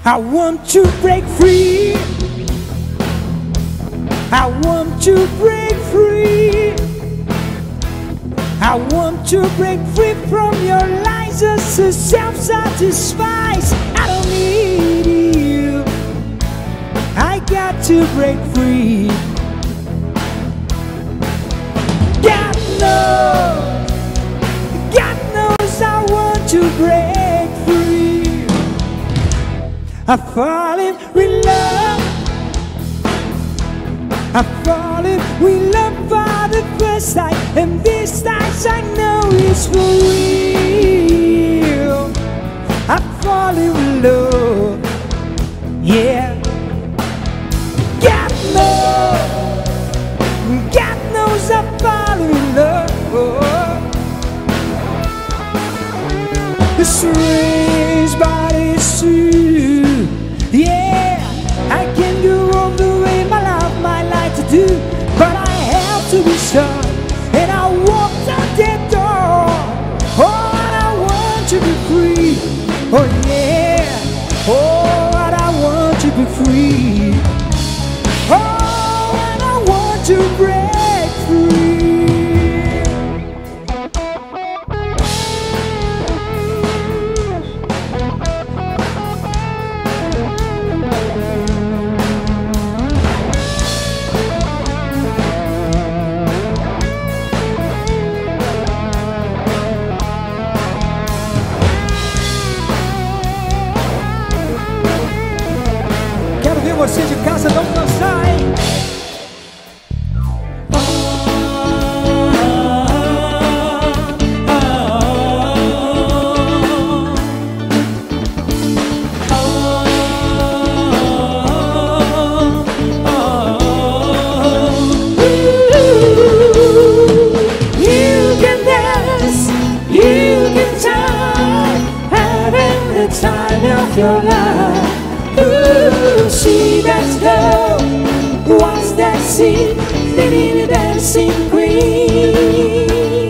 I want to break free. I want to break free. I want to break free from your lies as a self-satisfied. I don't need you. I got to break free. God knows I want to break free. I fall in with love. I fall in with love for the first sight, and this time I know it's for real. I fall in with love, yeah. God knows I fall in love. It's strange, but it's true, yeah. I can do all the way my love might like to do, but I have to be sure, and I walked out that door. Oh, and I want to be free. Oh yeah. Oh, and I want to be free. Oh, and I want to break free. Quero ver você de casa não cansar, hein? You can dance, you can turn, having the time of your life. Ooh, see that girl, what's that scene? Living a dancing queen.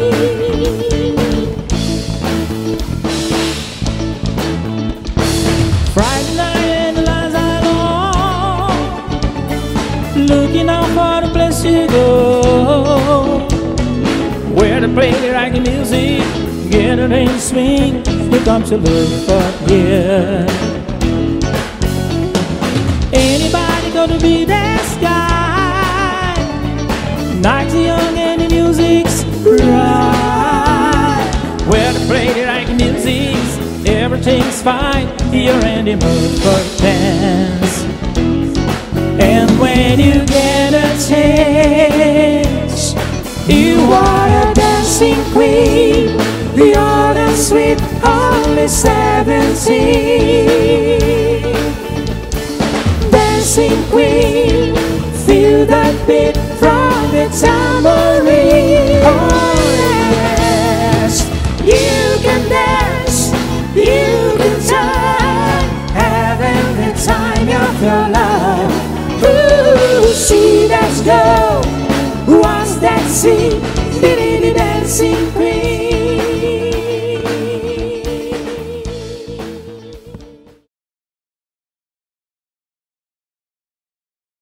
Friday night and the lines are long, looking out for the place to go, where to play the reggae music, get it in swing. We come to look for, yeah. Anybody gonna be that guy? Nights are young and the music's right. Where to play the right music, everything's fine. You're in the mood for dance. And when you get a chance, you are a dancing queen. You're the sweet, only 17. Dancing queen, feel that beat from the tambourine. Oh yes, you can dance, you can turn, having the time of your life. Ooh, see that girl, what's that scene? Dancing queen.